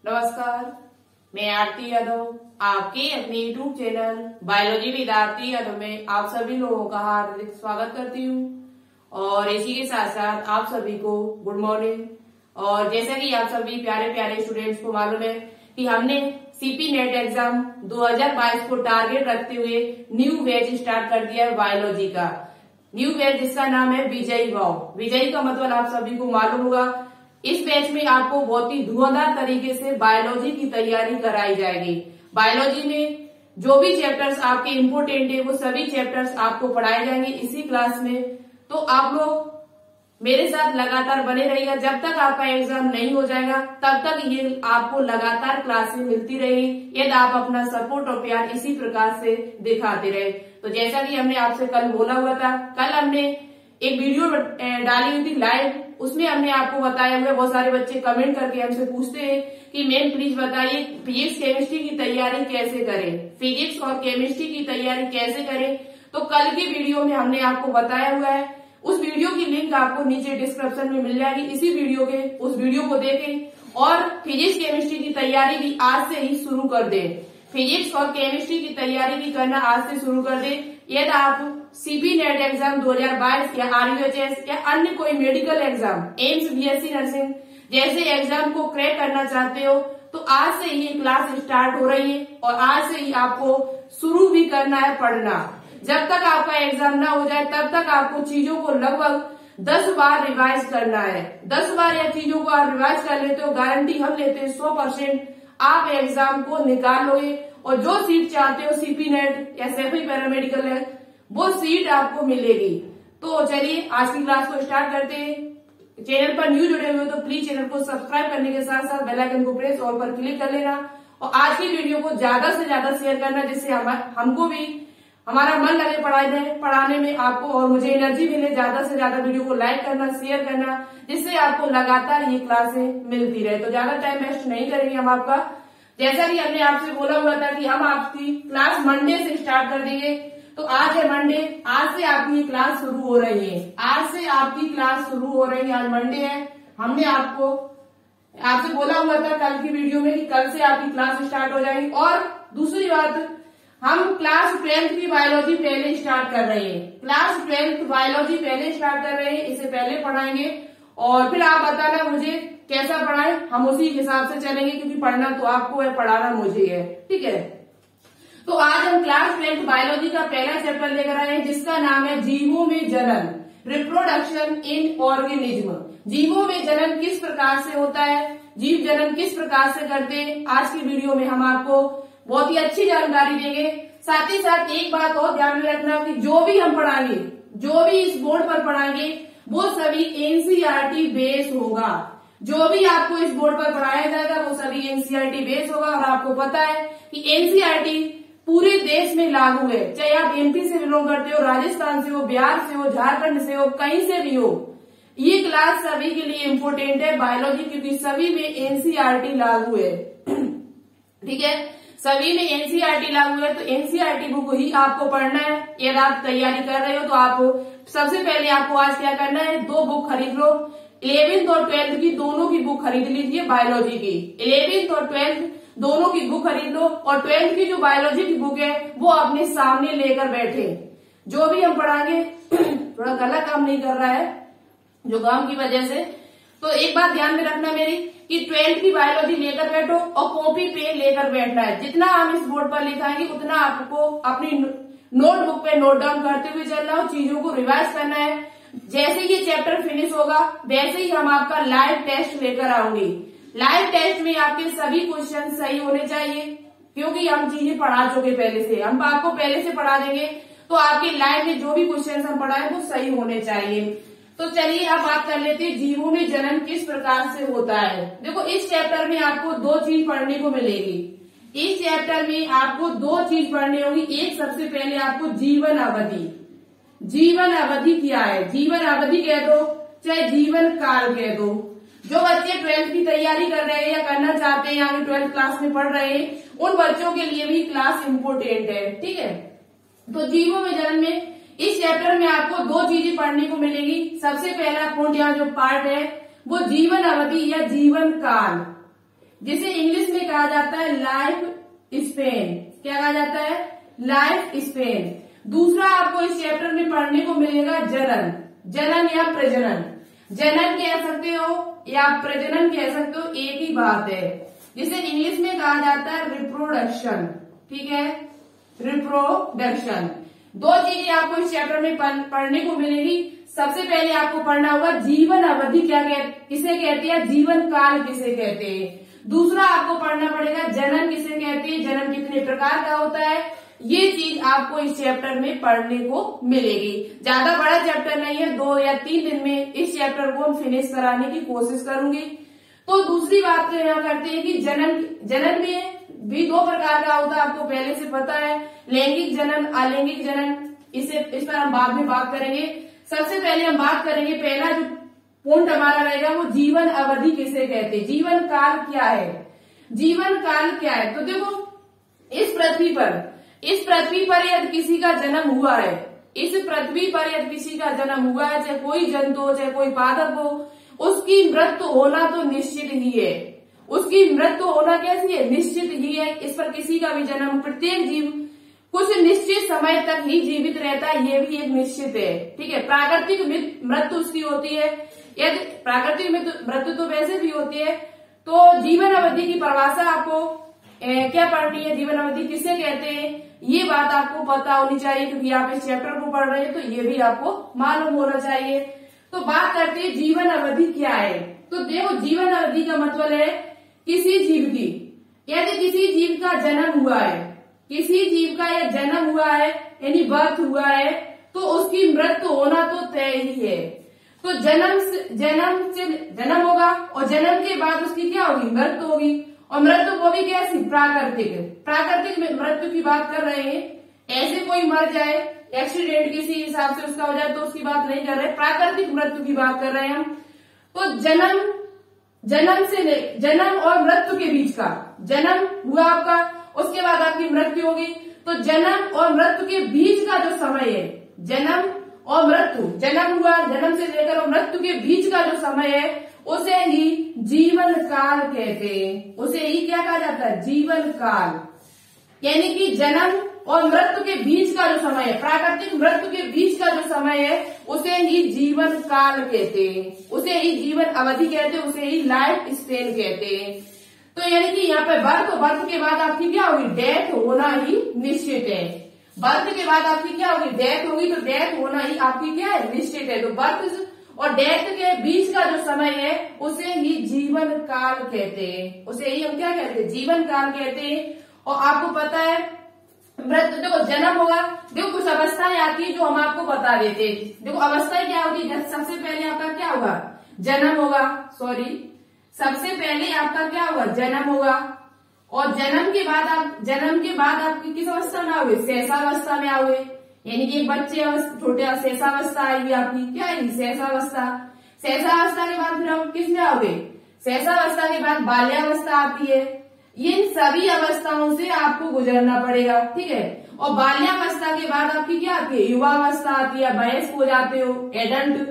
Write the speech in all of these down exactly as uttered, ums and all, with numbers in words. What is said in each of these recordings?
नमस्कार, मैं आरती यादव आपके अपने YouTube channel biology with Aarti Yadav में आप सभी लोगों का हार्दिक स्वागत करती हूँ। और इसी के साथ साथ आप सभी को गुड मॉर्निंग। और जैसा कि आप सभी प्यारे प्यारे स्टूडेंट्स को मालूम है कि हमने सीपी नेट एग्जाम दो हज़ार बाईस को टारगेट रखते हुए न्यू बैच स्टार्ट कर दिया है बायोलॉजी का। न्यू बैच जिसका नाम है विजयी भाव। विजयी का मतलब आप सभी को मालूम होगा। इस बैच में आपको बहुत ही धुआंधार तरीके से बायोलॉजी की तैयारी कराई जाएगी। बायोलॉजी में जो भी चैप्टर्स आपके इम्पोर्टेंट है वो सभी चैप्टर्स आपको पढ़ाए जाएंगे इसी क्लास में। तो आप लोग मेरे साथ लगातार बने रहिएगा। जब तक आपका एग्जाम नहीं हो जाएगा तब तक ये आपको लगातार क्लासें मिलती रहेगी यदि आप अपना सपोर्ट और प्यार इसी प्रकार से दिखाते रहे। तो जैसा कि हमने आपसे कल बोला हुआ था, कल हमने एक वीडियो डाली हुई थी लाइव, उसमें हमने आपको बताया हुआ। बहुत सारे बच्चे कमेंट करके हमसे पूछते हैं कि मैम प्लीज बताइए फिजिक्स केमिस्ट्री की तैयारी कैसे करें, फिजिक्स और केमिस्ट्री की तैयारी कैसे करें। तो कल की वीडियो में हमने आपको बताया हुआ है। उस वीडियो की लिंक आपको नीचे डिस्क्रिप्शन में मिल जाएगी। इसी वीडियो के उस वीडियो को देखें और फिजिक्स केमिस्ट्री की तैयारी भी आज से ही शुरू कर दें। फिजिक्स और केमिस्ट्री की तैयारी भी करना आज से शुरू कर दें। यदि आप सीपी नेट एग्जाम दो हज़ार बाईस या आरयूएचएस या अन्य कोई medical exam, AIIMS, BSc nursing जैसे एग्जाम को क्रैक करना चाहते हो तो आज से ही क्लास स्टार्ट हो रही है और आज से ही आपको शुरू भी करना है पढ़ना। जब तक आपका एग्जाम ना हो जाए तब तक आपको चीजों को लगभग दस बार रिवाइज करना है। दस बार या चीजों को आप रिवाइज कर लेते हो, गारंटी हम लेते हैं सौ परसेंट आप एग्जाम को निकाल लोगे और जो सीट चाहते हो सीपी नेट या सेफी पैरामेडिकल है वो सीट आपको मिलेगी। तो चलिए आज की क्लास को स्टार्ट करते हैं। चैनल पर न्यू जुड़े हुए तो प्लीज चैनल को सब्सक्राइब करने के साथ साथ बेल आइकन को प्रेस ऑल पर क्लिक कर लेना और आज की वीडियो को ज्यादा से ज्यादा शेयर करना, जिससे हम, हमको भी हमारा मन लगे पढ़ाई पढ़ाने में आपको और मुझे एनर्जी मिले। ज्यादा से ज्यादा वीडियो को लाइक करना, शेयर करना, जिससे आपको लगातार ये क्लासें मिलती रहे। तो ज्यादा टाइम वेस्ट नहीं करेंगे हम आपका। जैसा कि हमने आपसे बोला हुआ था कि हम आपकी क्लास मंडे से स्टार्ट कर देंगे। तो आज है मंडे, आज से आपकी क्लास शुरू हो रही है। आज से आपकी क्लास शुरू हो रही है, आज मंडे है। हमने आपको आपसे बोला हुआ था कल की वीडियो में कि कल से आपकी क्लास स्टार्ट हो जाएगी। और दूसरी बात, हम क्लास ट्वेल्थ की बायोलॉजी पहले स्टार्ट कर रहे हैं। क्लास ट्वेल्थ बायोलॉजी पहले स्टार्ट कर रहे हैं, इसे पहले पढ़ाएंगे और फिर आप बताना मुझे कैसा पढ़ाएं, हम उसी हिसाब से चलेंगे क्योंकि पढ़ना तो आपको है, पढ़ाना मुझे है। ठीक है, तो आज हम क्लास ट्वेल्थ बायोलॉजी का पहला चैप्टर लेकर आए हैं जिसका नाम है जीवों में जनन, रिप्रोडक्शन इन ऑर्गेनिज्म। जीवों में जनन किस प्रकार से होता है, जीव जनन किस प्रकार से करते हैं, आज की वीडियो में हम आपको बहुत ही अच्छी जानकारी देंगे। साथ ही साथ एक बात और ध्यान में रखना कि जो भी हम पढ़ाएंगे, जो भी इस बोर्ड पर पढ़ाएंगे वो सभी एनसीईआरटी बेस होगा। जो भी आपको इस बोर्ड पर पढ़ाया जाएगा वो सभी एनसीईआरटी बेस होगा। और आपको पता है कि एनसीईआरटी पूरे देश में लागू है, चाहे आप एमपी से बिलोंग करते हो, राजस्थान से हो, बिहार से हो, झारखंड से हो, कहीं से भी हो। ये क्लास सभी के लिए इम्पोर्टेंट है बायोलॉजी, क्योंकि सभी में एनसीईआरटी लागू है। ठीक है, सभी में एनसीईआरटी लागू है। तो एनसीईआरटी बुक ही आपको पढ़ना है। यदि आप तैयारी कर रहे हो तो आप सबसे पहले आपको आज क्या करना है, दो बुक खरीद लो। इलेवेंथ और ट्वेल्थ की दोनों की बुक खरीद लीजिए बायोलॉजी की। इलेवेंथ और ट्वेल्थ दोनों की बुक खरीद लो और ट्वेल्थ की जो बायोलॉजी की बुक है वो अपने सामने लेकर बैठे। जो भी हम पढ़ाएंगे थोड़ा गलत काम नहीं कर रहा है जो काम की वजह से। तो एक बात ध्यान में रखना मेरी कि ट्वेल्थ की बायोलॉजी लेकर बैठो और कॉपी पेन लेकर बैठना है। जितना हम इस बोर्ड पर लिखाएंगे उतना आपको अपनी नोटबुक पे नोट डाउन करते हुए चलना है, चीजों को रिवाइज करना है। जैसे ये चैप्टर फिनिश होगा वैसे ही हम आपका लाइव टेस्ट लेकर आऊंगी। लाइव टेस्ट में आपके सभी क्वेश्चन सही होने चाहिए क्योंकि हम चीजें पढ़ा चुके पहले से, हम आपको पहले से पढ़ा देंगे। तो आपके लाइव में जो भी क्वेश्चन हम पढ़ाए वो सही होने चाहिए। तो चलिए अब बात कर लेते हैं जीवों में जनन किस प्रकार से होता है। देखो इस चैप्टर में आपको दो चीज पढ़ने को मिलेगी। इस चैप्टर में आपको दो चीज पढ़नी होगी। एक, सबसे पहले आपको जीवन अवधि। जीवन अवधि क्या है, जीवन अवधि कह दो चाहे जीवन काल कह दो। जो बच्चे ट्वेल्थ की तैयारी कर रहे हैं या करना चाहते हैं, आगे ट्वेल्थ क्लास में पढ़ रहे हैं, उन बच्चों के लिए भी क्लास इम्पोर्टेंट है। ठीक है, तो जीवों में जनन में इस चैप्टर में आपको दो चीजें पढ़ने को मिलेगी। सबसे पहला पॉइंट यहाँ जो पार्ट है वो जीवन अवधि या जीवन काल। जिसे इंग्लिश में कहा जाता है लाइफ स्पेन। क्या कहा जाता है? Life span. दूसरा आपको इस चैप्टर में पढ़ने को मिलेगा जनन। जनन या प्रजनन, जनन कह सकते हो या प्रजनन कह सकते हो, एक ही बात है। जिसे इंग्लिश में कहा जाता है रिप्रोडक्शन। ठीक है, रिप्रोडक्शन। दो चीजें आपको इस चैप्टर में पढ़ने को मिलेगी। सबसे पहले आपको पढ़ना होगा जीवन अवधि क्या कह, किसे कहते हैं, जीवन काल किसे कहते हैं। दूसरा आपको पढ़ना पड़ेगा जनन किसे कहते हैं, जनन कितने प्रकार का होता है। ये चीज आपको इस चैप्टर में पढ़ने को मिलेगी। ज्यादा बड़ा चैप्टर नहीं है, दो या तीन दिन में इस चैप्टर को हम फिनिश कराने की कोशिश करूंगी। तो दूसरी बात तो यहाँ करते हैं कि जनन जनन भी भी दो प्रकार का होता है, आपको पहले से पता है, लैंगिक जनन, अलैंगिक जनन। इसे इस पर हम बाद में बात करेंगे। सबसे पहले हम बात करेंगे, पहला जो पॉइंट हमारा रहेगा वो जीवन अवधि किसे कहते हैं, जीवन काल क्या है। जीवन काल क्या है? तो देखो इस पृथ्वी पर इस पृथ्वी पर यदि किसी का जन्म हुआ है, इस पृथ्वी पर यदि किसी का जन्म हुआ है, चाहे कोई जंतु हो चाहे कोई पादप हो, उसकी मृत्यु होना तो निश्चित ही है। उसकी मृत्यु होना कैसी है? निश्चित ही है। इस पर किसी का भी जन्म, प्रत्येक जीव कुछ निश्चित समय तक ही जीवित रहता है, ये भी एक निश्चित है। ठीक है, प्राकृतिक मृत्यु उसकी होती है। यदि प्राकृतिक मृत्यु तो वैसे भी होती है। तो जीवन अवधि की परिभाषा आपको ए, क्या पढ़नी है, जीवन अवधि किसे कहते हैं, ये बात आपको पता होनी चाहिए, क्योंकि आप इस चैप्टर को पढ़ रहे हैं तो ये भी आपको मालूम होना चाहिए। तो बात करते हैं जीवन अवधि क्या है। तो देखो जीवन अवधि का मतलब है किसी जीव की, यदि किसी जीव का जन्म हुआ है, किसी जीव का यह जन्म हुआ है यानी बर्थ हुआ है, तो उसकी मृत्यु होना तो तय ही है। तो जन्म से जन्म से जन्म होगा और जन्म के बाद उसकी क्या होगी? मृत्यु होगी। और मृत्यु को भी कैसी? प्राकृतिक। प्राकृतिक मृत्यु की बात कर रहे हैं, ऐसे कोई मर जाए, एक्सीडेंट किसी हिसाब से उसका हो जाए तो उसकी बात नहीं कर रहे, प्राकृतिक मृत्यु की बात कर रहे हैं हम। तो जन्म जन्म से ले जन्म और मृत्यु के बीच का, जन्म हुआ आपका, उसके बाद आपकी मृत्यु होगी। तो जन्म और मृत्यु के बीच का जो समय है, जन्म और मृत्यु, जन्म हुआ, जन्म से लेकर और मृत्यु के बीच का जो समय है, उसे ही जीवन काल कहते हैं। उसे ही क्या कहा जाता है? जीवन काल। यानी कि जन्म और मृत्यु के बीच का जो समय है, प्राकृतिक मृत्यु के बीच का जो समय है, उसे ही जीवन काल कहते हैं, उसे ही जीवन अवधि कहते हैं, उसे ही लाइफ स्पेन कहते हैं। तो यानी कि यहाँ पे बर्थ, बर्थ के बाद आपकी क्या होगी? डेथ होना ही निश्चित है। बर्थ के बाद आपकी क्या होगी? डेथ होगी। तो डेथ होना ही आपकी क्या है? निश्चित है। तो बर्थ और डेथ के बीच का जो समय है, उसे ही जीवन काल कहते हैं, उसे ही हम क्या कहते हैं? जीवन काल कहते हैं। और आपको पता है मृत्यु, देखो जन्म होगा, देखो कुछ अवस्थाएं आती है जो हम आपको बता देते हैं। देखो अवस्थाएं क्या होती है? सबसे पहले आपका क्या होगा? जन्म होगा, सॉरी सबसे पहले आपका क्या होगा? जन्म होगा। और जन्म के बाद आप जन्म के बाद आप किस अवस्था में आओगे? शैशवावस्था में आओगे। यानी कि एक बच्चे छोटे शैशवावस्था आएगी आपकी, क्या आएगी? शैशवावस्था। शैशवावस्था के बाद फिर आप किस में आओगे? शैशवावस्था के बाद बाल्यावस्था आती है। इन सभी अवस्थाओं से आपको गुजरना पड़ेगा। ठीक है, और बाल्यावस्था के बाद आपकी क्या आती है? युवावस्था आती है, वयस्क हो जाते हो, एडल्ट।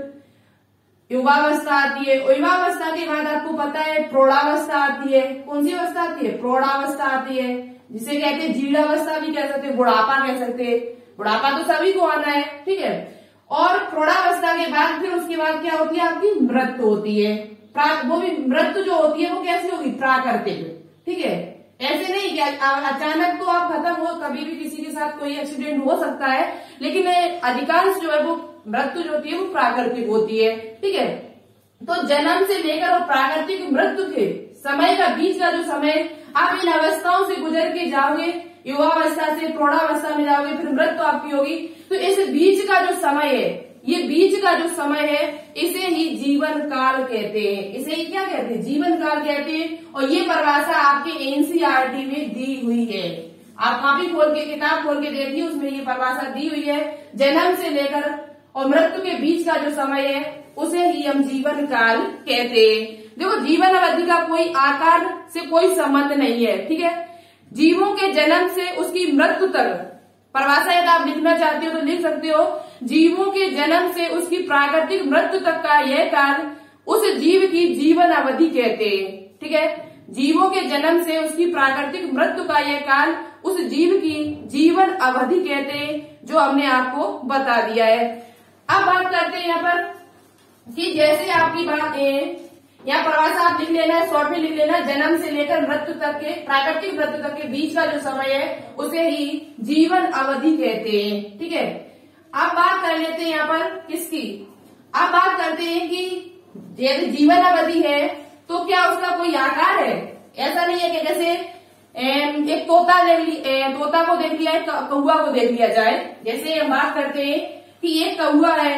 युवावस्था आती है, युवावस्था के बाद आपको पता है प्रौढ़ावस्था आती है। कौन सी अवस्था आती है? प्रौढ़ावस्था आती है, जिसे कहते हैं जीर्णावस्था भी कह सकते हैं, बुढ़ापा कह सकते हैं। बुढ़ापा तो सभी को आना है। ठीक है, और प्रौढ़ावस्था के बाद फिर उसके बाद क्या होती है? आपकी मृत्यु होती है। वो भी मृत्यु जो होती है वो कैसी होगी? प्राकृतिक। ठीक है, ऐसे नहीं कि अचानक तो आप खत्म हो, कभी भी किसी के साथ कोई एक्सीडेंट हो सकता है, लेकिन अधिकांश जो है वो मृत्यु जो होती है वो प्राकृतिक होती है। ठीक है, तो जन्म से लेकर और प्राकृतिक मृत्यु के समय का बीच का जो समय, आप इन अवस्थाओं से गुजर के जाओगे, युवावस्था से प्रौढ़ावस्था में जाओगे, फिर मृत्यु आपकी होगी। तो इस बीच का जो समय है, ये बीच का जो समय है, इसे ही जीवन काल कहते हैं। इसे ही क्या कहते हैं? जीवन काल कहते हैं। और ये परिभाषा आपके एनसीईआरटी में दी हुई है। आप कॉपी खोल के, किताब खोल के देखिए, उसमें ये परिभाषा दी हुई है। जन्म से लेकर और मृत्यु के बीच का जो समय है, उसे ही हम जीवन काल कहते हैं। देखो जीवन अवधि का कोई आकार से कोई संबंध नहीं है। ठीक है, जीवों के जन्म से उसकी मृत्यु तक परिभाषा यदि आप लिखना चाहते हो तो लिख सकते हो। जीवों के जन्म से उसकी प्राकृतिक मृत्यु तक का यह काल उस जीव की जीवन अवधि कहते हैं। ठीक है, जीवों के जन्म से उसकी प्राकृतिक मृत्यु का यह काल उस जीव की जीवन अवधि कहते हैं, जो हमने आपको बता दिया है। अब बात करते हैं यहाँ पर कि जैसे आपकी बात है, यहाँ प्रवास आप लिख लेना है, शॉर्ट में लिख लेना, जन्म से लेकर मृत्यु तक के, प्राकृतिक मृत्यु तक के बीच का जो समय है उसे ही जीवन अवधि कहते हैं। ठीक है, अब बात कर लेते हैं यहाँ पर किसकी, अब बात करते हैं कि यदि जीवन अवधि है तो क्या उसका कोई आकार है? ऐसा नहीं है कि जैसे एक तोता देख ली, तोता को देख लिया, कौआ को देख लिया जाए। जैसे हम बात करते हैं कि एक कौआ है,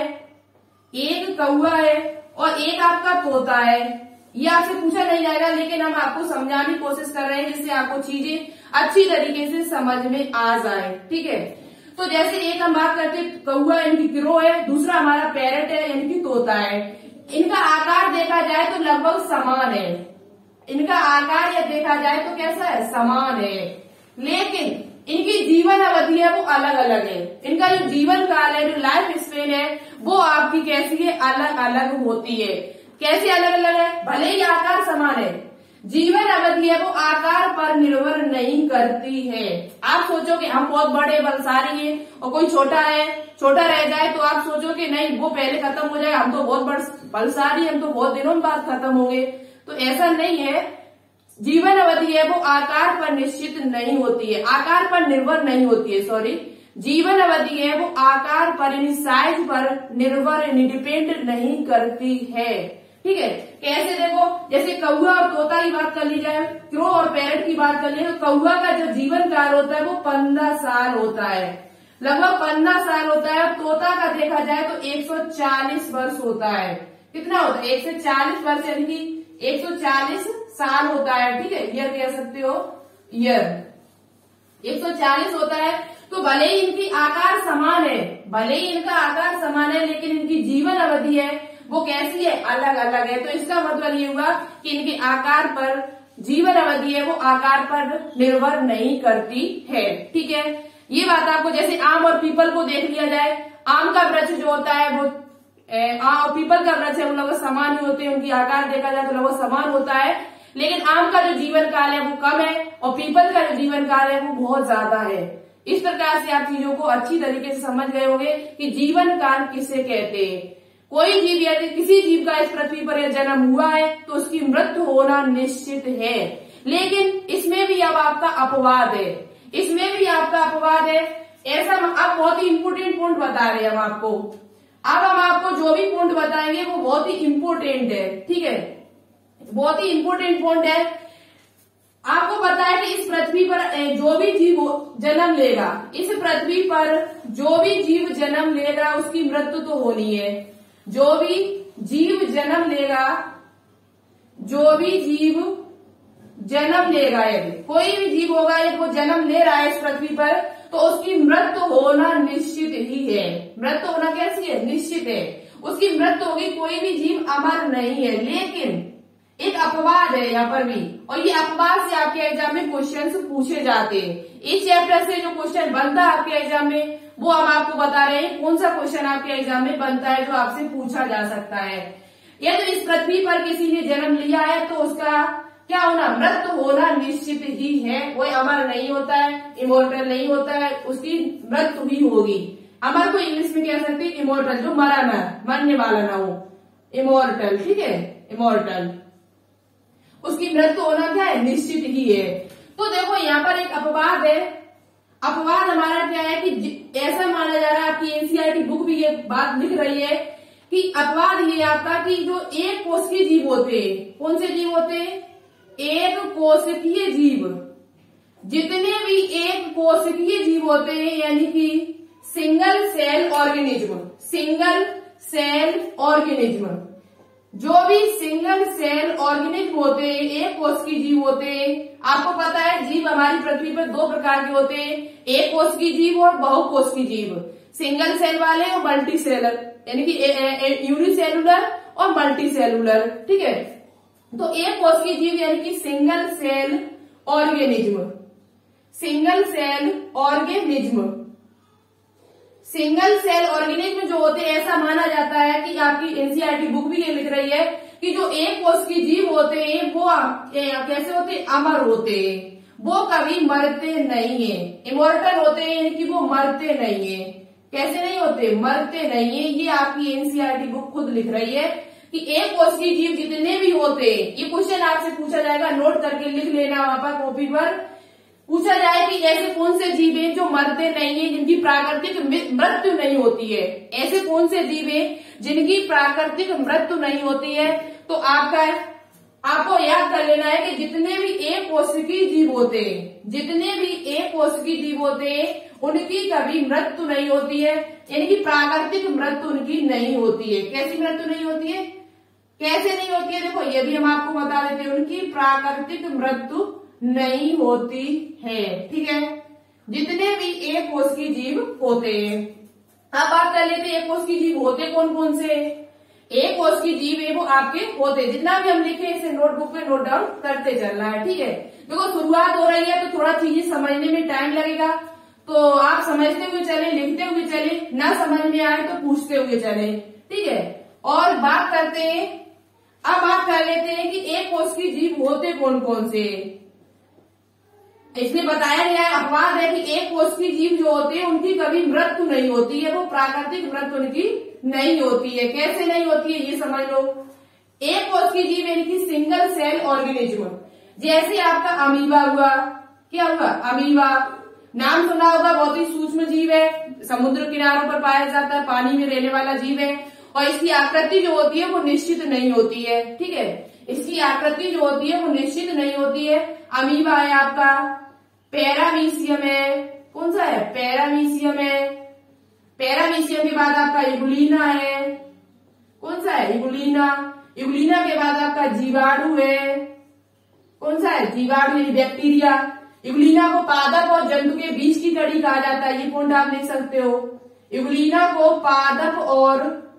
एक कौआ है और एक आपका तोता है, ये आपसे पूछा नहीं जाएगा, लेकिन हम आपको समझाने की कोशिश कर रहे हैं जिससे आपको चीजें अच्छी तरीके से समझ में आ जाए। ठीक है, तो जैसे एक हम बात करते हैं कौआ यानी कि क्रो है, दूसरा हमारा पैरट है यानी कि तोता है। इनका आकार देखा जाए तो लगभग समान है, इनका आकार या देखा जाए तो कैसा है, समान है, लेकिन इनकी जीवन अवधि है वो अलग अलग है। इनका जो जीवन काल है, जो लाइफ स्पेन है, वो आपकी कैसी है, अलग अलग होती है। कैसे अलग अलग है? भले ही आकार समान है, जीवन अवधि है वो आकार पर निर्भर नहीं करती है। आप सोचो कि हम बहुत बड़े बलशाली हैं और कोई छोटा है, छोटा रह जाए तो आप सोचो कि नहीं वो पहले खत्म हो जाए, हम तो बहुत बलशाली, हम तो बहुत दिनों बाद खत्म होंगे। तो ऐसा नहीं है, जीवन अवधि है वो आकार पर निश्चित नहीं होती है, आकार पर निर्भर नहीं होती है, सॉरी, जीवन अवधि है वो आकार पर यानी साइज पर निर्भर डिपेंड नहीं करती है। ठीक है, कैसे देखो, जैसे कौआ और तोता की बात कर ली जाए, क्रो और पैरट की बात कर ली, तो कौआ का जो जीवन काल होता है वो पंद्रह साल होता है, लगभग पंद्रह साल होता है। तोता का देखा जाए तो एक सौ चालीस वर्ष होता है। कितना होता है? एक सौ चालीस वर्ष यानी कि एक सौ चालीस साल होता है। ठीक है, ईयर कह सकते हो, ईयर एक सौ चालीस होता है। तो भले ही इनकी आकार समान है, भले ही इनका आकार समान है, लेकिन इनकी जीवन अवधि है वो कैसी है, अलग अलग है। तो इसका मतलब ये हुआ कि इनके आकार पर, जीवन अवधि है वो आकार पर निर्भर नहीं करती है। ठीक है, ये बात आपको, जैसे आम और पीपल को देख लिया जाए, आम का वृक्ष जो होता है वो आम और पीपल का वृक्ष है वो लगभग समान ही होते हैं, उनकी आकार देखा जाए तो लगभग समान होता है, लेकिन आम का जो जीवन काल है वो कम है और पीपल का जो जीवन काल है वो बहुत ज्यादा है। इस प्रकार से आप चीजों को अच्छी तरीके से समझ गए होंगे कि जीवन काल किसे कहते हैं। कोई जीव यदि किसी जीव का इस पृथ्वी पर जन्म हुआ है तो उसकी मृत्यु होना निश्चित है, लेकिन इसमें भी अब आपका अपवाद है, इसमें भी आपका अपवाद है। ऐसा अब बहुत ही इम्पोर्टेंट पॉइंट बता रहे हैं हम आपको। अब हम आपको जो भी पॉइंट बताएंगे वो बहुत ही इम्पोर्टेंट है। ठीक है, बहुत ही इम्पोर्टेंट पॉइंट है। आपको पता है कि इस पृथ्वी पर जो भी जीव जन्म लेगा, इस पृथ्वी पर जो भी जीव जन्म लेगा उसकी मृत्यु तो होनी है। जो भी जीव जन्म लेगा, जो भी जीव जन्म लेगा, यदि कोई भी जीव होगा यदि वो जन्म ले रहा है इस पृथ्वी पर, तो उसकी मृत्यु होना निश्चित ही है। मृत्यु होना कैसी है? निश्चित है, उसकी मृत्यु होगी। कोई भी जीव अमर नहीं है, लेकिन एक अपवाद है यहाँ पर भी, और ये अपवाद से आपके एग्जाम में क्वेश्चन पूछे जाते हैं। इस चैप्टर से जो क्वेश्चन बनता है आपके एग्जाम में वो हम आपको बता रहे हैं कौन सा क्वेश्चन आपके एग्जाम में बनता है जो आपसे पूछा जा सकता है। यदि तो इस पृथ्वी पर किसी ने जन्म लिया है तो उसका क्या होना? मृत्यु होना निश्चित ही है। कोई अमर नहीं होता है, इमोर्टल नहीं होता है, उसकी मृत्यु ही होगी। अमर को इंग्लिश में कह सकते हैं इमोर्टल, जो मरा ना, मरने वाला ना हो, इमोर्टल। ठीक है, इमोर्टल, उसकी मृत्यु होना क्या है? निश्चित ही है। तो देखो यहाँ पर एक अपवाद है। अपवाद हमारा क्या है कि ऐसा माना जा रहा है, आपकी एनसीईआरटी बुक भी ये बात लिख रही है कि अपवाद ये आपका कि जो एक कोशिकीय जीव होते हैं, कौन से जीव होते हैं? एक कोशिकीय जीव। जितने भी एक कोशिकीय जीव होते हैं यानी कि single cell organism, single cell organism, जो भी सिंगल सेल ऑर्गेनिज्म होते हैं, एक कोशिकीय जीव होते हैं। आपको पता है जीव हमारी पृथ्वी पर दो प्रकार के होते हैं, एक कोशिकीय जीव और बहुकोशिकीय जीव। सिंगल सेल वाले और मल्टी सेलर, यानी कि यूनिसेलुलर और मल्टी सेलुलर। ठीक है, तो एक कोशिकीय जीव यानी कि single cell organism, single cell organism, single cell organism जो होते हैं, ऐसा माना जाता है कि आपकी एनसीईआरटी बुक भी ये लिख रही है कि जो एक कोष की जीव होते हैं वो कैसे होते हैं, अमर होते हैं, वो कभी मरते नहीं है, इमोर्टल होते हैं, यानी कि वो मरते नहीं है। कैसे नहीं होते, मरते नहीं है। ये आपकी एनसीईआरटी बुक खुद लिख रही है कि एक कोष की जीव जितने भी होते हैं, ये क्वेश्चन आपसे पूछा जाएगा, नोट करके लिख लेना वहां पर कॉपी पर। पूछा जाए कि ऐसे कौन से जीव हैं जो मरते नहीं है, जिनकी प्राकृतिक मृत्यु नहीं होती है, ऐसे कौन से जीव हैं जिनकी प्राकृतिक मृत्यु नहीं होती है। तो आपका आपको याद कर लेना है कि जितने भी एक कोशिकी जीव होते हैं, जितने भी एक कोशिकी जीव होते हैं, उनकी कभी मृत्यु नहीं होती है, यानी कि प्राकृतिक मृत्यु उनकी नहीं होती है। कैसी मृत्यु नहीं होती है, कैसे नहीं होती है, देखो ये भी हम आपको बता देते हैं, उनकी प्राकृतिक मृत्यु नहीं होती है। ठीक है, जितने भी एक कोष की जीव होते हैं। अब बात कर लेते हैं एक कोष की जीव होते कौन कौन से। एक कोष की जीव है वो आपके होते, जितना भी हम लिखे इसे नोटबुक पे नोट डाउन करते चलना है। ठीक है, देखो शुरुआत हो रही है तो थोड़ा चीजें समझने में टाइम लगेगा, तो आप समझते हुए चले, लिखते हुए चले, ना समझ में आए तो पूछते हुए चले। ठीक है, और बात करते हैं, अब बात कर लेते हैं कि एक कोष की जीव होते कौन कौन से। इसमें बताया गया है, अपवाद है कि एक कोष की जीव जो होते हैं उनकी कभी मृत्यु नहीं होती है, वो प्राकृतिक मृत्यु उनकी नहीं होती है। कैसे नहीं होती है ये समझ लो। एक कोष की जीव यानी कि सिंगल सेल ऑर्गेनिज्म, जैसे आपका अमीबा हुआ, क्या हुआ, अमीबा नाम सुना होगा, बहुत ही सूक्ष्म जीव है, समुद्र किनारों पर पाया जाता है, पानी में रहने वाला जीव है, और इसकी आकृति जो होती है वो निश्चित नहीं होती है। ठीक है, इसकी आकृति जो होती है वो निश्चित नहीं होती है। अमीबा है आपका, पैरामीशियम है, कौन सा है, पैरामीशियम है, पैरामीशियम के बाद आपका इगुलिना है, कौन सा है, इगुलिना, इगुलिना के बाद आपका जीवाणु है, कौन सा है, जीवाणु यानी बैक्टीरिया। इगुलिना को पादप और जंतु के बीच की कड़ी कहा जाता है, ये पॉइंट आप लिख सकते हो। इगुलिना को पादप और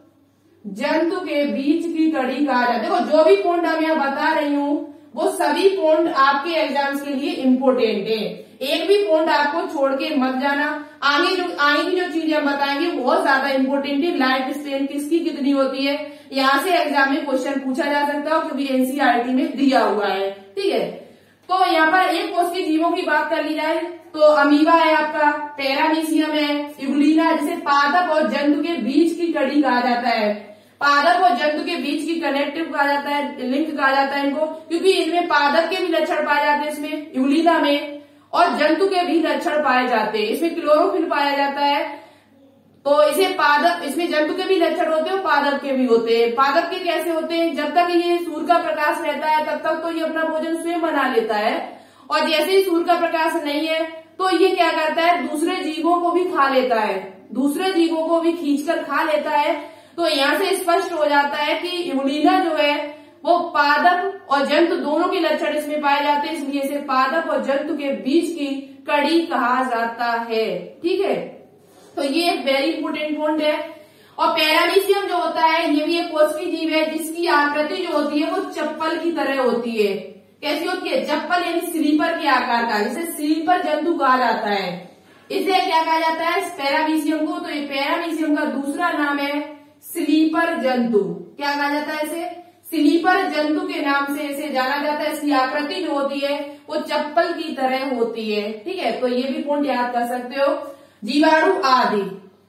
जंतु के बीच की कड़ी कहा जाता है। देखो जो भी पॉइंट मैं यहाँ बता रही हूँ वो सभी पॉइंट आपके एग्जाम्स के लिए इम्पोर्टेंट है, एक भी पॉइंट आपको छोड़ के मत जाना। आगे जो आगे की जो चीजें हम बताएंगे बहुत ज्यादा इम्पोर्टेंट है। लाइफ स्पेन किसकी कितनी होती है, यहाँ से एग्जाम में क्वेश्चन पूछा जा सकता है क्योंकि एनसीईआरटी में दिया हुआ है। ठीक है, तो यहाँ पर एक कोष की जीवों की बात कर ली जाए तो अमीबा है आपका, पैरामीशियम है, इगुलिना, जिसे पादप और जंतु के बीच की कड़ी कहा जाता है, पादप और जंतु के बीच की कनेक्टिव कहा जाता है, लिंक कहा जाता है इनको, क्योंकि इनमें पादप के भी लक्षण पाए जाते हैं, इसमें इगुलिना में, और जंतु के भी लक्षण पाए जाते हैं, इसमें क्लोरोफिल पाया जाता है। तो इसे पादप, इसमें जंतु के भी लक्षण होते हैं, पादप के भी होते हैं। पादप के कैसे होते हैं, जब तक ये सूर्य का प्रकाश रहता है तब तक तो ये अपना भोजन स्वयं बना लेता है, और जैसे ही सूर्य का प्रकाश नहीं है तो ये क्या करता है, दूसरे जीवों को भी खा लेता है, दूसरे जीवों को भी खींचकर खा लेता है। तो यहाँ से स्पष्ट हो जाता है कि इगुलिना जो है वो पादप और जंतु दोनों के लक्षण इसमें पाए जाते हैं, इसलिए इसे पादप और जंतु के बीच की कड़ी कहा जाता है। ठीक है, तो ये एक वेरी इंपोर्टेंट पॉइंट है। और पैरामीशियम जो होता है ये भी एक कोष की जीव है, जिसकी आकृति जो होती है वो चप्पल की तरह होती है। कैसी होती है, चप्पल यानी स्लीपर के आकार का, जिसे स्लीपर जंतु कहा जाता है। इसे क्या कहा जाता है, पैरामीशियम को। तो ये पैरामीशियम का दूसरा नाम है स्लीपर जंतु। क्या कहा जाता है इसे, स्लीपर जंतु के नाम से इसे जाना जाता है। इसकी आकृति जो होती है वो चप्पल की तरह होती है। ठीक है, तो ये भी पॉइंट याद कर सकते हो। जीवाणु आदि,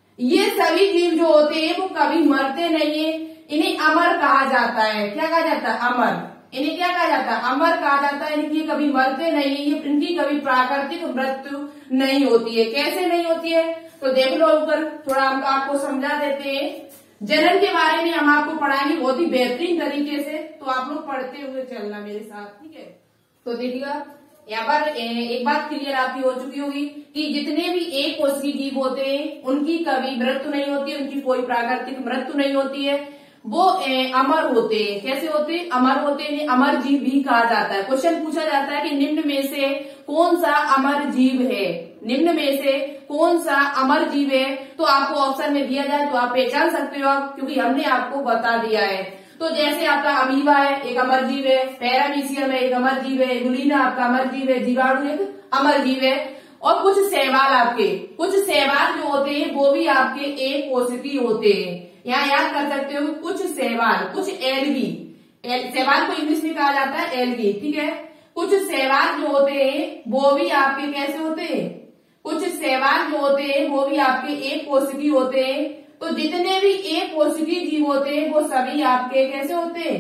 ये सभी जीव जो होते हैं वो कभी मरते नहीं है, इन्हें अमर कहा जाता है। क्या कहा जाता है, अमर। इन्हें क्या कहा जाता है, अमर कहा जाता है। इनकी कभी मरते नहीं है, ये इनकी कभी प्राकृतिक मृत्यु नहीं होती है। कैसे नहीं होती है, तो देख लो ऊपर, थोड़ा हम आपको समझा देते हैं। जनन के बारे में हम आपको पढ़ाएंगे बहुत ही बेहतरीन तरीके से, तो आप लोग पढ़ते हुए चलना मेरे साथ। ठीक है, तो देखिएगा यहाँ पर एक बात क्लियर आपकी हो चुकी होगी कि जितने भी एक कोष की जीव होते हैं उनकी कभी मृत्यु नहीं होती, उनकी कोई प्राकृतिक मृत्यु नहीं होती है, वो ए, अमर होते हैं। कैसे होते हैं, अमर होते हैं, अमर जीव भी कहा जाता है। क्वेश्चन पूछा जाता है कि निम्न में से कौन सा अमर जीव है, निम्न में से कौन सा अमर जीव है, तो आपको ऑप्शन में दिया जाए तो आप पहचान सकते हो, क्योंकि हमने आपको बता दिया है। तो जैसे आपका अमीबा है एक अमर जीव है, पैरामीशियम है एक अमर जीव है, इगुलिना आपका अमर जीव है, जीवाणु एक अमर जीव है, और कुछ शैवाल आपके कुछ शैवाल जो होते हैं वो भी आपके एक कोशिकीय होते हैं। यहाँ याद कर सकते हो, कुछ शैवाल, कुछ एलगी, एल शैवाल को इंग्लिश में कहा जाता है एल्गी, ठीक है। कुछ शैवाल जो होते हैं वो भी आपके कैसे होते हैं, कुछ शैवाल जो होते हैं वो भी आपके एक कोशिकीय होते हैं। तो जितने भी एक कोशिकीय जीव होते हैं वो सभी आपके कैसे होते हैं,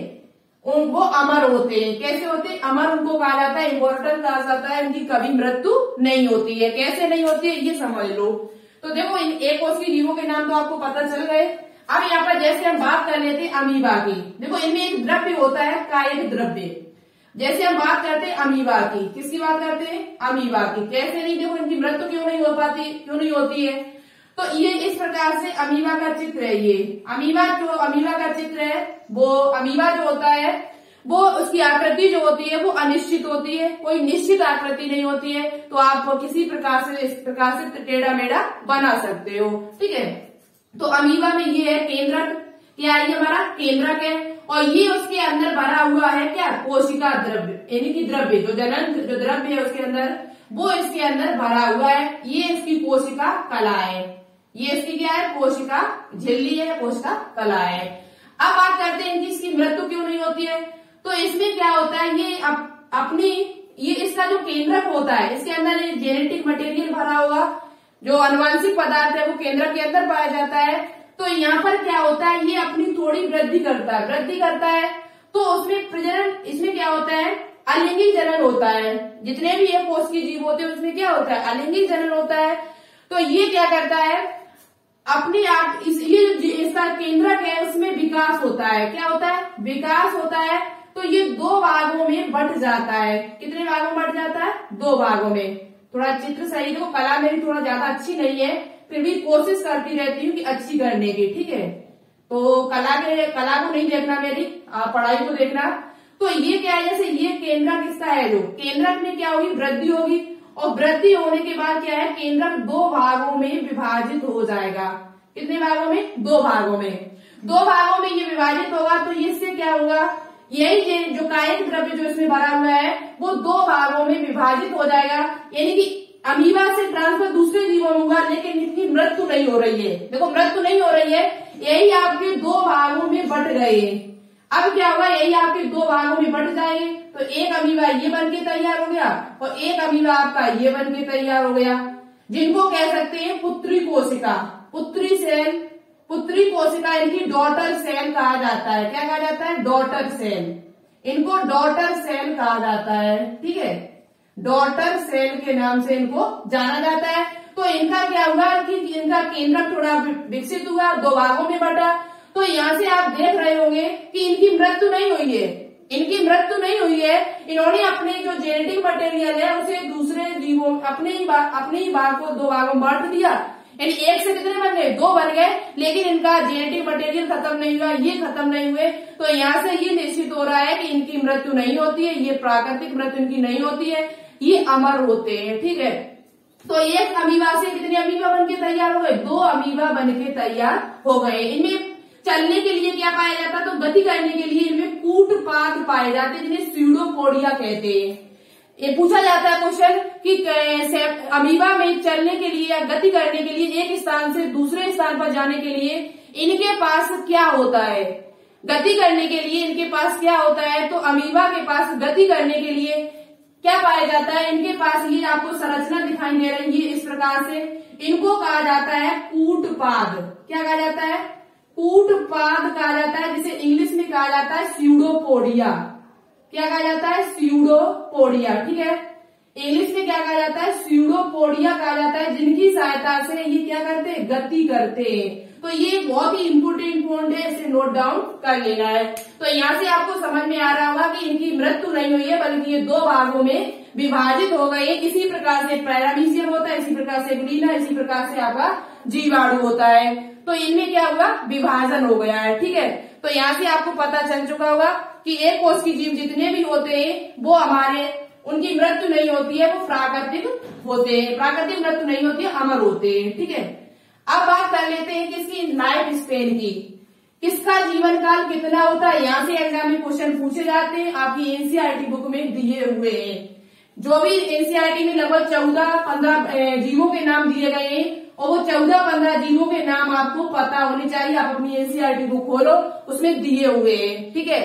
वो अमर होते हैं। कैसे होते हैं, अमर उनको कहा जाता है, इमॉर्टल कहा जाता है, इनकी कभी मृत्यु नहीं होती है। कैसे नहीं होती है ये समझ लो। तो देखो इन एक कोशिकीय जीवों के नाम तो आपको पता चल गए। अब यहाँ पर जैसे हम बात कर लेते हैं अमीबा की, देखो इनमें एक द्रव्य होता है कायिक द्रव्य। जैसे हम बात करते हैं अमीबा की, किसकी बात करते हैं, अमीबा की। कैसे नहीं, देखो इनकी मृत्यु क्यों नहीं हो पाती, क्यों नहीं होती है। तो ये इस प्रकार से अमीबा का चित्र है। ये अमीबा जो अमीबा का चित्र है, वो अमीबा जो होता है वो उसकी आकृति जो होती है वो अनिश्चित होती है, कोई निश्चित आकृति नहीं होती है। तो आप किसी प्रकार से इस प्रकार से टेढ़ा मेढ़ा बना सकते हो, ठीक है। तो अमीबा में ये है केंद्रक, क्या है ये हमारा केंद्रक है, और ये उसके अंदर भरा हुआ है क्या, कोशिका द्रव्य, यानी कि द्रव्य जो जनन जो द्रव्य है उसके अंदर वो इसके अंदर भरा हुआ है। ये इसकी कोशिका कला है, ये इसकी क्या है, कोशिका झिल्ली है, कोशिका कला है। अब बात करते हैं इनकी इसकी मृत्यु क्यों नहीं होती है। तो इसमें क्या होता है, ये अप, अपनी ये इसका जो केंद्रक होता है इसके अंदर ये जेनेटिक मटेरियल भरा हुआ, जो अनुवांशिक पदार्थ है वो केंद्रक के अंदर पाया जाता है। तो यहाँ पर क्या होता है, ये अपनी थोड़ी वृद्धि करता है वृद्धि करता है तो उसमें प्रजनन, इसमें क्या होता है, अलिंगी जनन होता है। जितने भी ये कोशिकीय जीव होते हैं उसमें क्या होता है, अलिंगी जनन होता है। तो ये क्या करता है, अपनी आप इस ये इसका केंद्रक है उसमें विकास होता है। क्या होता है, विकास होता है। तो ये दो भागों में बंट जाता है। कितने भागों में बंट जाता है, दो भागों में। थोड़ा चित्र सही, देखो कला मेरी थोड़ा ज्यादा अच्छी नहीं है, फिर भी कोशिश करती रहती हूँ कि अच्छी करने की, ठीक है। तो कला के कला को नहीं देखना मेरी, पढ़ाई को देखना। तो ये क्या है, जैसे ये केंद्रक इसका है, जो केंद्रक में क्या होगी, वृद्धि होगी, और वृद्धि होने के बाद क्या है, केंद्रक दो भागों में विभाजित हो जाएगा। कितने भागों में, दो भागों में। दो भागों में ये विभाजित होगा तो इससे क्या होगा, यही जो कायिक द्रव्य जो इसमें भरा हुआ है वो दो भागों में विभाजित हो जाएगा। यानी कि अमीबा से ट्रांसफर दूसरे जीवों में होगा, लेकिन इनकी मृत्यु नहीं हो रही है। देखो मृत्यु नहीं हो रही है, यही आपके दो भागों में बंट गए। अब क्या हुआ, यही आपके दो भागों में बंट जाएंगे। तो एक अमीबा ये बन के तैयार हो गया और एक अमीबा आपका ये बन के तैयार हो गया, जिनको कह सकते हैं पुत्री कोशिका, पुत्री सेल, पुत्री कोशिका, इनकी डॉटर सेल कहा जाता है। क्या कहा जाता है, डॉटर सेल, इनको डॉटर सेल कहा जाता है, ठीक है। डॉटर सेल के नाम से इनको जाना जाता है। तो इनका क्या हुआ कि इनका केंद्रक थोड़ा विकसित हुआ, दो भागों में बटा। तो यहाँ से आप देख रहे होंगे कि इनकी मृत्यु नहीं हुई है, इनकी मृत्यु नहीं हुई है। इन्होंने अपने जो जेनेटिक मटेरियल है उसे दूसरे जीवों अपने ही अपने ही भाग को दो भागों में बांट दिया। यानी एक से कितने बन गए, दो बन गए, लेकिन इनका जेनेटिक मटेरियल खत्म नहीं हुआ, ये खत्म नहीं हुए। तो यहाँ से ये निश्चित हो रहा है कि इनकी मृत्यु नहीं होती है, ये प्राकृतिक मृत्यु इनकी नहीं होती है, ये अमर होते हैं, ठीक है। तो एक अमीबा से कितने अमीबा बन के तैयार हो गए, दो अमीबा बन के तैयार हो गए। इनमें चलने के लिए क्या पाया जाता है, तो गति करने के लिए इनमें कूटपाद पाए जाते हैं, जिन्हें स्यूडोपोडिया कहते हैं। ये पूछा जाता है क्वेश्चन कि अमीबा में चलने के लिए या गति करने के लिए एक स्थान से दूसरे स्थान पर जाने के लिए इनके पास क्या होता है, गति करने के लिए इनके पास क्या होता है। तो अमीबा के पास गति करने के लिए क्या पाया जाता है, इनके पास ये आपको संरचना दिखाई दे रही है इस प्रकार से, इनको कहा जाता है कूटपाद। क्या कहा जाता है, कूटपाद कहा जाता है, जिसे इंग्लिश में कहा जाता है स्यूडोपोडिया। क्या कहा जाता है, स्यूडोपोडिया, ठीक है। इंग्लिश में क्या कहा जाता है, स्यूडोपोडिया कहा जाता है, जिनकी सहायता से ये क्या करते हैं, गति करते हैं। तो ये बहुत ही इम्पोर्टेंट पॉइंट है, इसे नोट डाउन कर लेना है। तो यहाँ से आपको समझ में आ रहा होगा कि इनकी मृत्यु नहीं हुई है, बल्कि ये दो भागों में विभाजित हो गए। इसी प्रकार से पैरामीशियम होता है, इसी प्रकार से ग्रीना, इसी प्रकार से आपका जीवाणु होता है। तो इनमें क्या हुआ, विभाजन हो गया है, ठीक है। तो यहाँ से आपको पता चल चुका होगा कि एक कोश की जीव जितने भी होते हैं वो हमारे, उनकी मृत्यु नहीं होती है, वो प्राकृतिक होते हैं, प्राकृतिक मृत्यु नहीं होती है, अमर होते हैं, ठीक है। अब बात कर लेते हैं किसकी, लाइफ स्पेन की, किसका जीवन काल कितना होता है। यहाँ से एग्जाम में क्वेश्चन पूछे जाते हैं, आपकी एनसीईआरटी बुक में दिए हुए हैं। जो भी एनसीईआरटी में लगभग चौदह पंद्रह जीवों के नाम दिए गए हैं, और वो चौदह पंद्रह जीवों के नाम आपको पता होने चाहिए। आप अपनी एनसीईआरटी बुक खोलो, उसमें दिए हुए हैं, ठीक है।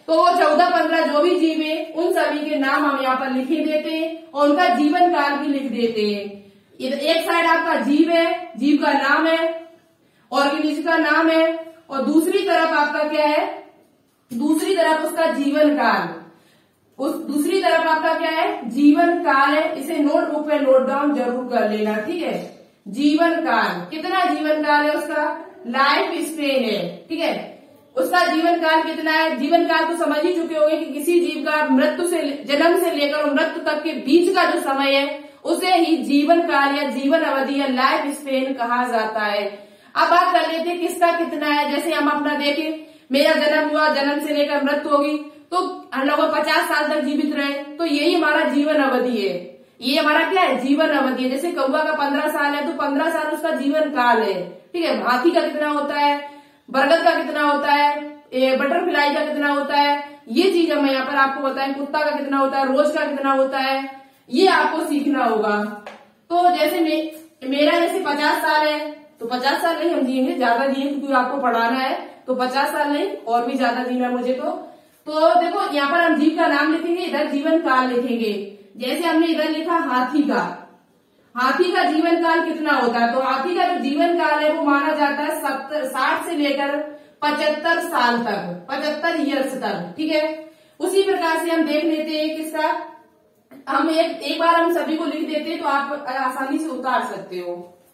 तो वो चौदह पंद्रह जो भी जीव है उन सभी के नाम हम यहाँ पर लिख देते हैं और उनका जीवन काल भी लिख देते हैं। एक साइड आपका जीव है, जीव का नाम है, ऑर्गेनिज्म का नाम है, और दूसरी तरफ आपका क्या है, दूसरी तरफ उसका जीवन काल, उस दूसरी तरफ आपका क्या है, जीवन काल है। इसे नोटबुक पे नोट डाउन जरूर कर लेना, ठीक है। जीवन काल, कितना जीवन काल है उसका, लाइफ स्पेन है, ठीक है। उसका जीवन काल कितना है, जीवन काल तो समझ ही चुके होंगे कि किसी जीव का मृत्यु से, जन्म से लेकर मृत्यु तक के बीच का जो समय है उसे ही जीवन काल या जीवन अवधि या लाइफ स्पेन कहा जाता है। अब बात कर लेते हैं किसका कितना है। जैसे हम अपना देखें, मेरा जन्म हुआ, जन्म से लेकर मृत्यु होगी तो हम लोग पचास साल तक जीवित रहे, तो यही हमारा जीवन अवधि है। ये हमारा क्या है, जीवन अवधि है। जैसे कौवा का पंद्रह साल है तो पंद्रह साल उसका जीवन काल है, ठीक है। हाथी का कितना होता है, बरगद का कितना होता है, बटरफ्लाई का कितना होता है, ये चीज हम यहाँ पर आपको बताएं। कुत्ता का कितना होता है, रोज का कितना होता है, ये आपको सीखना होगा। तो जैसे मे, मेरा जैसे पचास साल है तो पचास साल नहीं हम जिएंगे, ज्यादा जिए क्योंकि आपको पढ़ाना है, तो पचास साल नहीं और भी ज्यादा जीना है मुझे। तो तो देखो यहाँ पर हम जीव का नाम लिखेंगे, इधर जीवन काल लिखेंगे। जैसे हमने इधर लिखा हाथी का, हाथी का जीवन काल कितना होता है, तो हाथी का जो जीवन काल है वो माना जाता है सत्तर साठ से लेकर पचहत्तर साल तक, पचहत्तर ईयर्स तक, ठीक है। उसी प्रकार से हम देख लेते हैं किसका, हम एक एक बार हम सभी को लिख देते हैं तो आप आसानी से उतार सकते हो।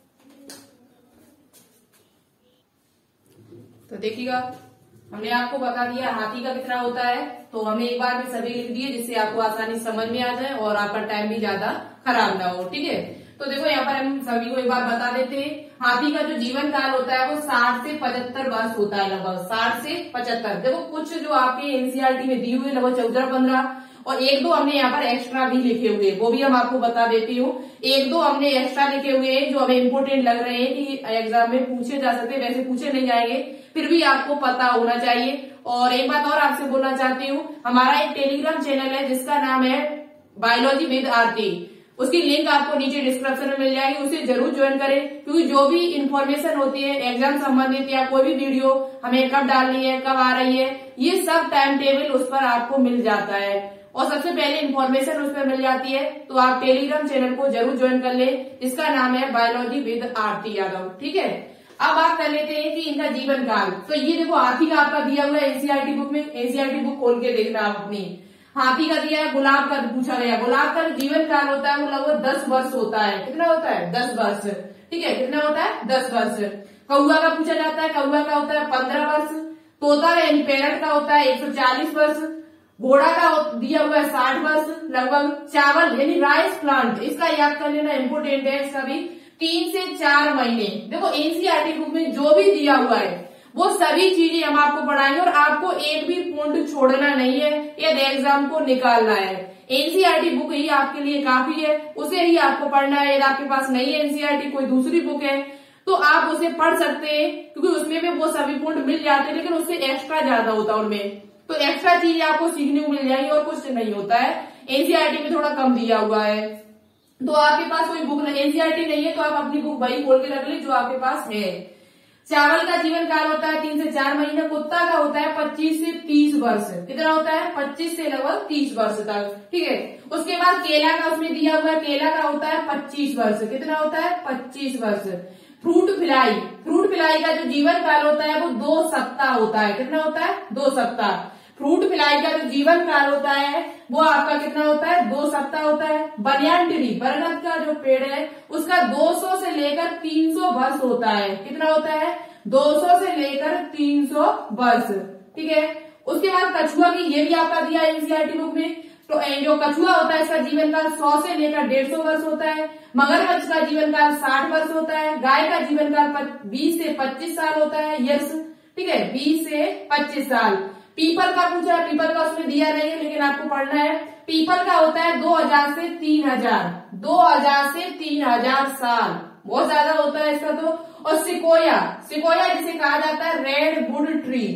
तो देखिएगा, हमने आपको बता दिया हाथी का कितना होता है, तो हमने एक बार में सभी लिख दिए जिससे आपको आसानी समझ में आ जाए और आपका टाइम भी ज्यादा खराब ना हो, ठीक है। तो देखो यहाँ पर हम सभी को एक बार बता देते हैं, हाथी का जो जीवन काल होता है वो साठ से पचहत्तर वर्ष होता है, लगभग साठ से पचहत्तर। देखो कुछ जो आपके एनसीईआरटी में दिए हुए लगभग चौदह पंद्रह, और एक दो हमने यहाँ पर एक्स्ट्रा भी लिखे हुए, वो भी हम आपको बता देती हूँ। एक दो हमने एक्स्ट्रा लिखे हुए हैं जो हमें इम्पोर्टेंट लग रहे हैं कि एग्जाम में पूछे जा सकते, वैसे पूछे नहीं जाएंगे, फिर भी आपको पता होना चाहिए। और एक बात और आपसे बोलना चाहती हूँ, हमारा एक टेलीग्राम चैनल है जिसका नाम है बायोलॉजी विद आरती, उसकी लिंक आपको नीचे डिस्क्रिप्शन में मिल जाएगी, उसे जरूर ज्वाइन करें, क्योंकि जो भी इन्फॉर्मेशन होती है एग्जाम संबंधित या कोई भी वीडियो हमें कब डालनी है, कब आ रही है, ये सब टाइम टेबल उस पर आपको मिल जाता है और सबसे पहले इन्फॉर्मेशन उस पर मिल जाती है। तो आप टेलीग्राम चैनल को जरूर ज्वाइन कर ले, जिसका नाम है बायोलॉजी विद आरती यादव, ठीक है। अब आप कर लेते हैं कि इनका जीवन काल। तो ये देखो हाथी का आपका दिया हुआ है एनसीईआरटी बुक में, एनसीईआरटी बुक खोल के देखना आप अपनी। हाथी का दिया है, गुलाब का पूछा गया, गुलाब का जीवन काल होता है वो लगभग दस वर्ष होता है। कितना होता है, दस वर्ष, ठीक है। कितना होता है, दस वर्ष। कौआ का पूछा जाता है, कौआ का होता है पंद्रह वर्ष। तोता यानी पैरट का होता है एक सौ चालीस वर्ष। घोड़ा का दिया हुआ है साठ वर्ष लगभग। चावल यानी राइस प्लांट, इसका याद कर लेना, इम्पोर्टेंट है इसका भी, तीन से चार महीने। देखो एनसीईआरटी बुक में जो भी दिया हुआ है वो सभी चीजें हम आपको पढ़ाएंगे और आपको एक भी पॉइंट छोड़ना नहीं है यदि एग्जाम को निकालना है। एनसीईआरटी बुक ही आपके लिए काफी है, उसे ही आपको पढ़ना है। यदि आपके पास नहीं है एनसीईआरटी, कोई दूसरी बुक है तो आप उसे पढ़ सकते हैं, क्योंकि उसमें भी वो सभी पॉइंट मिल जाते हैं, लेकिन उससे एक्स्ट्रा ज्यादा होता है उनमें, तो एक्स्ट्रा चीजें आपको सीखने को मिल जाएंगी और कुछ नहीं होता है। एनसीईआरटी में थोड़ा कम दिया हुआ है, तो आपके पास कोई बुक एनसीईआरटी नहीं है तो आप अपनी बुक वही खोल के रख ले जो आपके पास है। चावल का जीवन काल होता है तीन से चार महीने। कुत्ता का होता है पच्चीस से तीस वर्ष। कितना होता है, पच्चीस से लगभग तीस वर्ष तक, ठीक है। उसके बाद केला का उसमें दिया हुआ है, केला का होता है पच्चीस वर्ष। कितना होता है, पच्चीस वर्ष। फ्रूट फ्लाई, फ्रूट फ्लाई का जो जीवन काल होता है वो दो सप्ताह होता है। कितना होता है, दो सप्ताह। फ्रूट फ्लाई का जो जीवन काल होता है वो आपका कितना होता है, दो सप्ताह होता है। बनियान ट्री, बरगद का जो पेड़ है उसका दो सौ से लेकर तीन सौ वर्ष होता है। कितना होता है, दो सौ से लेकर तीन सौ वर्ष, ठीक है। उसके बाद कछुआ की, ये भी आपका दिया है एनसीईआरटी बुक में, तो जो कछुआ होता है इसका जीवन काल सौ से लेकर डेढ़ सौ वर्ष होता है। मगरमच्छ का जीवन काल साठ वर्ष होता है। गाय का जीवन काल बीस से पच्चीस साल होता है, ईयर्स, ठीक है, बीस से पच्चीस साल। पीपल का पूछा है, पीपल का उसमें दिया नहीं है लेकिन आपको पढ़ना है। पीपल का होता है दो हजार से तीन हजार, दो हजार से तीन हजार साल, बहुत ज्यादा होता है इसका तो। और सिकोया, सिकोया जिसे कहा जाता है redwood tree,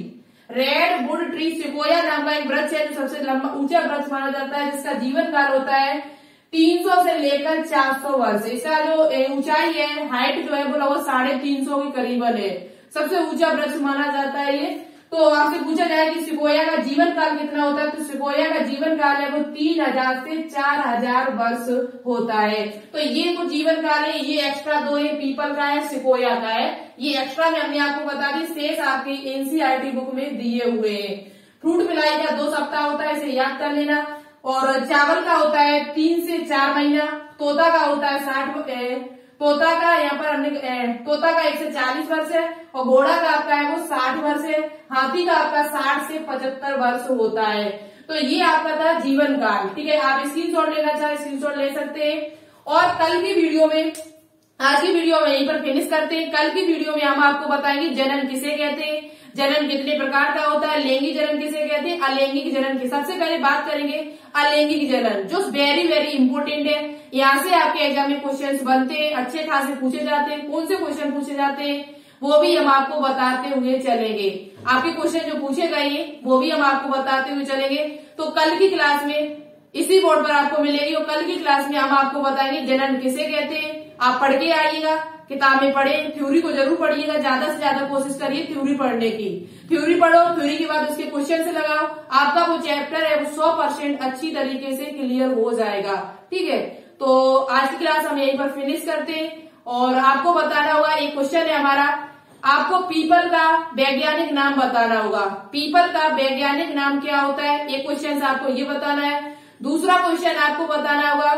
redwood tree sequoia नाम का एक वृक्ष है जो सबसे लंबा ऊंचा वृक्ष माना जाता है, जिसका जीवन काल होता है तीन सौ से लेकर चार सौ वर्ष। इसका जो ऊंचाई है, हाइट जो है वो लगभग साढ़े तीन सौ के करीबन है, सबसे ऊंचा वृक्ष माना जाता है ये। तो आपसे पूछा जाए कि सिकोया का जीवन काल कितना होता है, तो सिकोया का जीवन काल है वो तीन हजार से चार हजार वर्ष होता है। तो ये कुछ जीवन काल है, ये एक्स्ट्रा दो है, पीपल का है, सिकोया का है, ये एक्स्ट्रा में हमने आपको बता दी, शेष आपकी एनसीईआरटी बुक में दिए हुए हैं। फ्रूट फ्लाई का दो सप्ताह होता है, इसे याद कर लेना। और चावल का होता है तीन से चार महीना, तोता का होता है साठ, तोता का यहाँ पर हमने तोता का एक से चालीस वर्ष है, और घोड़ा का आपका है वो साठ वर्ष है, हाथी का आपका साठ से पचहत्तर वर्ष होता है। तो ये आपका था जीवन काल। ठीक है, आप स्क्रीनशॉट लेना चाहे स्क्रीनशॉट ले सकते हैं। और कल की वीडियो में, आज की वीडियो में यहीं पर फिनिश करते हैं। कल की वीडियो में हम आपको बताएंगे जनन किसे कहते हैं, जनन कितने प्रकार का होता है, लैंगिक जनन किसे कहते हैं, अलैंगिक जनन की। सबसे पहले बात करेंगे अलैंगिक जनन, जो वेरी वेरी इंपोर्टेंट है। यहाँ से आपके एग्जाम में क्वेश्चंस बनते हैं, अच्छे खासे पूछे जाते हैं। कौन से क्वेश्चन पूछे जाते हैं वो भी हम आपको बताते हुए चलेंगे। आपके क्वेश्चन जो पूछे गए हैं वो भी हम आपको बताते हुए चलेंगे। तो कल की क्लास में इसी बोर्ड पर आपको मिलेगी, और कल की क्लास में हम आपको बताएंगे जनन किसे कहते हैं। आप पढ़ के आइएगा, किताब में पढ़े, थ्योरी को जरूर पढ़िएगा, ज्यादा से ज्यादा कोशिश करिए थ्योरी पढ़ने की। थ्योरी पढ़ो, थ्योरी के बाद उसके क्वेश्चन से लगाओ, आपका वो चैप्टर है वो सौ परसेंट अच्छी तरीके से क्लियर हो जाएगा। ठीक है, तो आज की क्लास हम यहीं पर फिनिश करते हैं। और आपको बताना होगा, एक क्वेश्चन है हमारा, आपको पीपल का वैज्ञानिक नाम बताना होगा। पीपल का वैज्ञानिक नाम क्या होता है, एक क्वेश्चन से आपको ये बताना है। दूसरा क्वेश्चन आपको बताना होगा,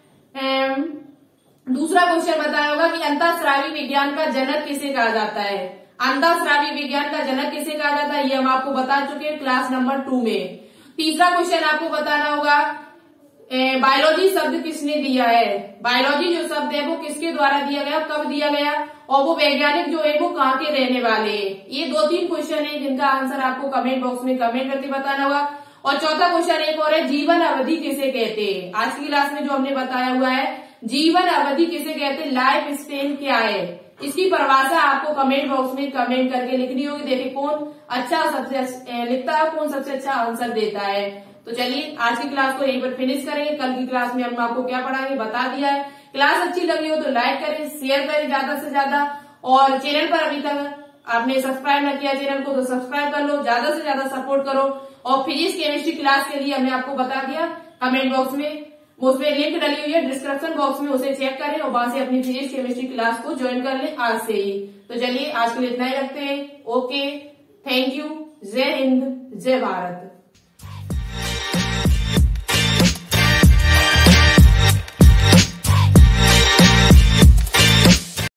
दूसरा क्वेश्चन बताना होगा कि अंतःस्रावी विज्ञान का जनक किसे कहा जाता है। अंतःस्रावी विज्ञान का जनक किसे कहा जाता है ये हम आपको बता चुके हैं क्लास नंबर टू में। तीसरा क्वेश्चन आपको बताना होगा, बायोलॉजी शब्द किसने दिया है। बायोलॉजी जो शब्द है वो किसके द्वारा दिया गया, कब दिया गया, और वो वैज्ञानिक जो है वो कहाँ के रहने वाले हैं। ये दो तीन क्वेश्चन है जिनका आंसर आपको कमेंट बॉक्स में कमेंट करके बताना होगा। और चौथा क्वेश्चन एक और है, जीवन अवधि किसे कहते हैं। आज की क्लास में जो हमने बताया हुआ है, जीवन अवधि किसे कहते हैं, लाइफ स्पेन क्या है, इसकी परिभाषा आपको कमेंट बॉक्स में कमेंट करके लिखनी होगी। देखिए कौन अच्छा सबसे लिखता है, कौन सबसे अच्छा आंसर देता है। तो चलिए आज की क्लास को यहीं पर फिनिश करेंगे। कल की क्लास में हम आपको क्या पढ़ाएंगे बता दिया है। क्लास अच्छी लगी हो तो लाइक करें, शेयर करें ज्यादा से ज्यादा, और चैनल पर अभी तक आपने सब्सक्राइब न किया चैनल को तो सब्सक्राइब कर लो, ज्यादा से ज्यादा सपोर्ट करो। और फिजिक्स केमिस्ट्री क्लास के लिए हमने आपको बता दिया, कमेंट बॉक्स में उसमें लिंक डली हुई है, डिस्क्रिप्शन बॉक्स में उसे चेक करें और वहां से अपनी फिजिक्स केमिस्ट्री क्लास को ज्वाइन कर लें आज से ही। तो चलिए आज के लिए इतना ही रखते हैं। ओके, थैंक यू, जय हिंद, जय भारत।